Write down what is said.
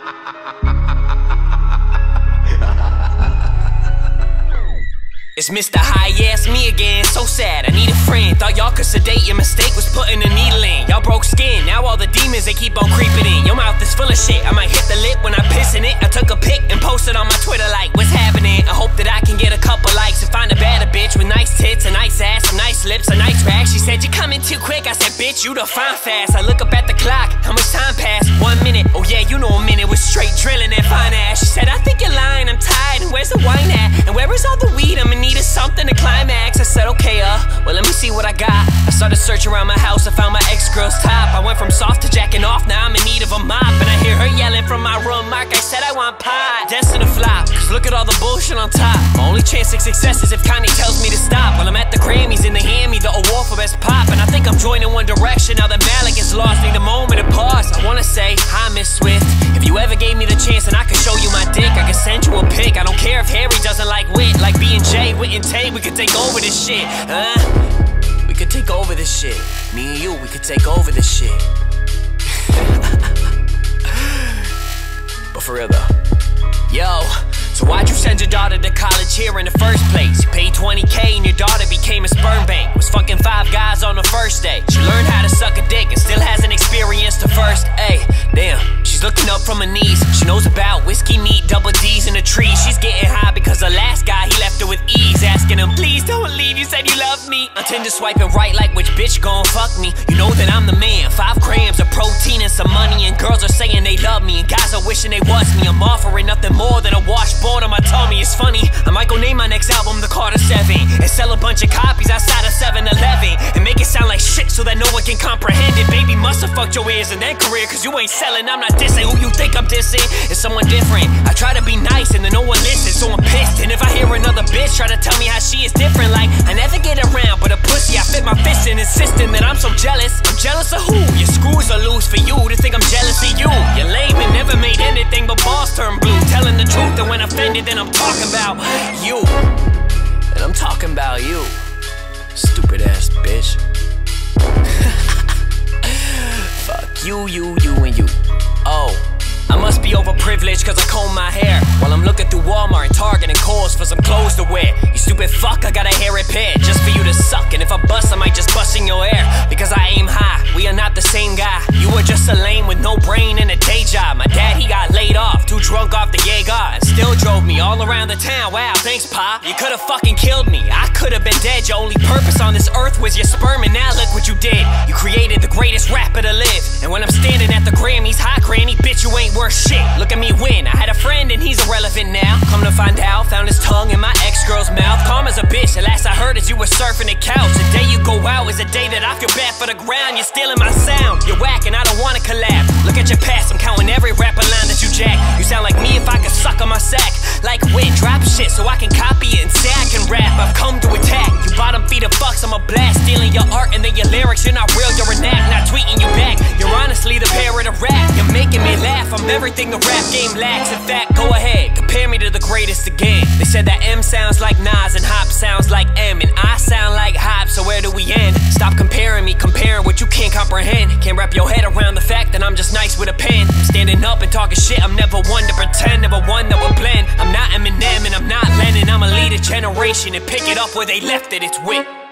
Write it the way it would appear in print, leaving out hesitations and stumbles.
It's Mr. High Ass me again, so sad, I need a friend. Thought y'all could sedate, your mistake was putting a needle in. Y'all broke skin, now all the demons they keep on creeping in. Your mouth is full of shit, I might hit the lip when I piss in it. I took a pic and posted on my Twitter like, what's happening? I hope that I can get a couple likes and find a better bitch with nice tits, a nice ass, some nice lips, a nice rack. She said, you coming too quick, I said, bitch, you done fine fast. I look up at the clock, how much time passed? 1 minute, oh yeah, you know a minute was straight drilling that fine ass. She said, I think you're lying, I'm tired, and where's the wine at? And where is all the weed? I'm in need of something to climax. I said, okay, well, let me see what I got. I started searching around my house, I found my ex-girl's top. I went from soft to jacking off, now I'm in need of a mop. And I hear her yelling from my room, Mark, I said I want pie. Destined to flop, cause look at all the bullshit on top. My only chance of success is if Kanye tells me to stop. While I'm at the Grammys and they hand me the award for best pop. And I think I'm joining One Direction, now that Malik is lost. Need a moment to pause, I wanna say, hi Miss Swift. If you ever gave me the chance and I could show you my dick, I could send you a pic. I don't care if Harry doesn't like Witt. Like B&J, Witt and Tay, we could take over this shit, we could take over this shit. Me and you, we could take over this shit. But for real though, yo, so why'd you send your daughter to college here in the first place? You paid 20K and your daughter became a sperm bank. Was fucking 5 guys on the first day. She learned how to suck a dick and still hasn't experienced the first A. Damn, she's looking up from her knees. She knows about whiskey, meat, double D's in the tree. She's getting high because the last guy, he left her with ease. Asking him, please don't leave, you said you loved me. On Tinder swiping right like which bitch gon' fuck me. You know that I'm the man, 5 grams of protein and some money. And girls are saying they love me and guys are wishing they was me. I'm offering nothing more than a washboard on my tummy. It's funny, I might go name my next album The Carter 7 and sell a bunch of copies outside of 7-Eleven and make it sound like shit so that no one can comprehend it. Baby must've fucked your ears in that career, cause you ain't selling. I'm not dissing who you think I'm dissing. It's someone different. I try to be nice and then no one listens, so I'm pissed. And if I hear another bitch try to tell me how she is different, like I never get around but a pussy, I fit my fist in, insisting that I'm so jealous. I'm jealous of who? Your screws are loose for you to think I'm jealous of you. You're lame and never made anything but balls turn blue. Telling the truth, and when offended then I'm talking about you. And I'm talking about you, stupid ass bitch. Fuck you, and you. Oh, I must be overprivileged cause I comb my hair while I'm looking through Walmart and Target and Kohl's for some clothes to wear. You stupid fuck, I got a hair repair just for you to suck. And if I bust, I might just bust in your air because I aim high. We are not the same guy. You were just a lame with no brain and a day job. My dad, he got laid off, too drunk off the Jaeger, and still drove me all around the town. Wow, thanks Pa, you could've fucking killed me. I could've been dead. Your only purpose on this earth was your sperm, and now look what you did. You created the greatest rapper to live. And when I'm standing at the Grammys, hi granny, bitch, you ain't worth shit. Look at me win. I had a friend and he's irrelevant now. Come to find out, found his tongue in my ex-girl's mouth. Calm as a bitch, the last I heard is you were surfing the couch. The day you go out is a day that I feel bad for the ground. You're stealing my sound, you're whack and I don't wanna collab. Look at your past, I'm counting every rapper line that you jack. You sound like me if I could suck on my sack. Like Witt, drop shit so I can copy it and say I can rap. I've come to attack, you bottom feeder fucks, I'm a blast. Stealing your art and then your lyrics, you're not real, you're an act. Not tweeting you back, you're honestly the parrot of rap. You're making me laugh, I'm everything the rap game lacks. In fact, go ahead, compare me to the greatest again. They said that M sounds like Nas and Hop sounds like M, and I sound like Hop, so where do we end? Stop comparing me, comparing what you can't comprehend. Can't wrap your head around the fact that I'm just nice with a pen. I'm standing up and talking shit, I'm never one to pretend, never one that will blend. I'm not Eminem and I'm not Lennon, I'ma lead a generation and pick it up where they left it, it's Witt.